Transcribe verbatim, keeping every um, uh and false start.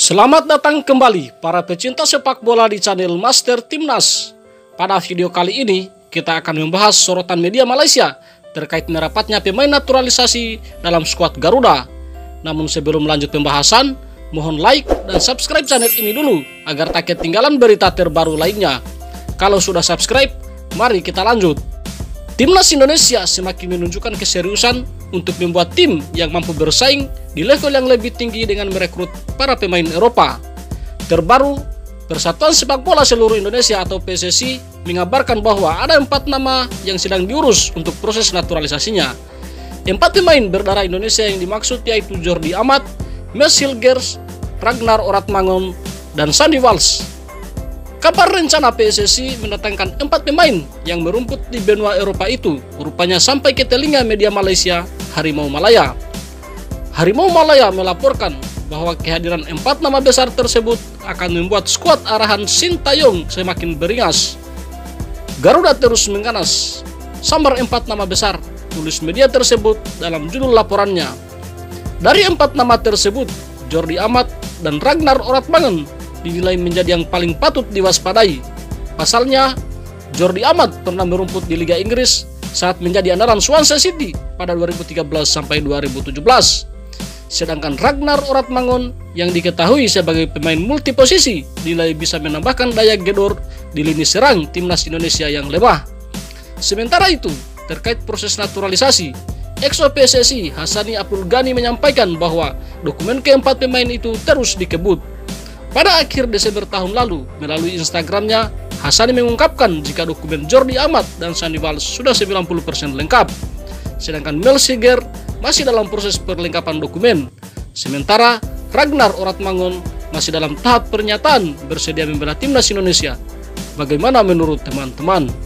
Selamat datang kembali para pecinta sepak bola di channel Master Timnas. Pada video kali ini kita akan membahas sorotan media Malaysia terkait merapatnya pemain naturalisasi dalam skuad Garuda. Namun sebelum lanjut pembahasan, mohon like dan subscribe channel ini dulu agar tak ketinggalan berita terbaru lainnya. Kalau sudah subscribe, mari kita lanjut. Timnas Indonesia semakin menunjukkan keseriusan untuk membuat tim yang mampu bersaing di level yang lebih tinggi dengan merekrut para pemain Eropa. Terbaru, Persatuan Sepak Bola Seluruh Indonesia atau P S S I mengabarkan bahwa ada empat nama yang sedang diurus untuk proses naturalisasinya. Empat pemain berdarah Indonesia yang dimaksud yaitu Jordi Amat, Mes Hilgers, Ragnar Oratmangun, dan Sandy Walsh. Kabar rencana P S S I mendatangkan empat pemain yang merumput di benua Eropa itu rupanya sampai ke telinga media Malaysia, Harimau Malaya. Harimau Malaya melaporkan bahwa kehadiran empat nama besar tersebut akan membuat skuad arahan Sintayong semakin beringas. Garuda terus mengganas, sambar empat nama besar, tulis media tersebut dalam judul laporannya. Dari empat nama tersebut, Jordi Amat dan Ragnar Oratmangun dinilai menjadi yang paling patut diwaspadai. Pasalnya, Jordi Amat pernah merumput di Liga Inggris saat menjadi andalan Swansea City pada dua ribu tiga belas sampai dua ribu tujuh belas. Sedangkan Ragnar Oratmangun yang diketahui sebagai pemain multiposisi dinilai bisa menambahkan daya gedor di lini serang timnas Indonesia yang lemah. Sementara itu, terkait proses naturalisasi, Exo P S S I Hassani Abdul Ghani menyampaikan bahwa dokumen keempat pemain itu terus dikebut. Pada akhir Desember tahun lalu, melalui Instagramnya, Hassani mengungkapkan jika dokumen Jordi Amat dan Sandy Walsh sudah sembilan puluh persen lengkap. Sedangkan Mes Hilgers masih dalam proses perlengkapan dokumen. Sementara Ragnar Oratmangun masih dalam tahap pernyataan bersedia membela timnas Indonesia. Bagaimana menurut teman-teman?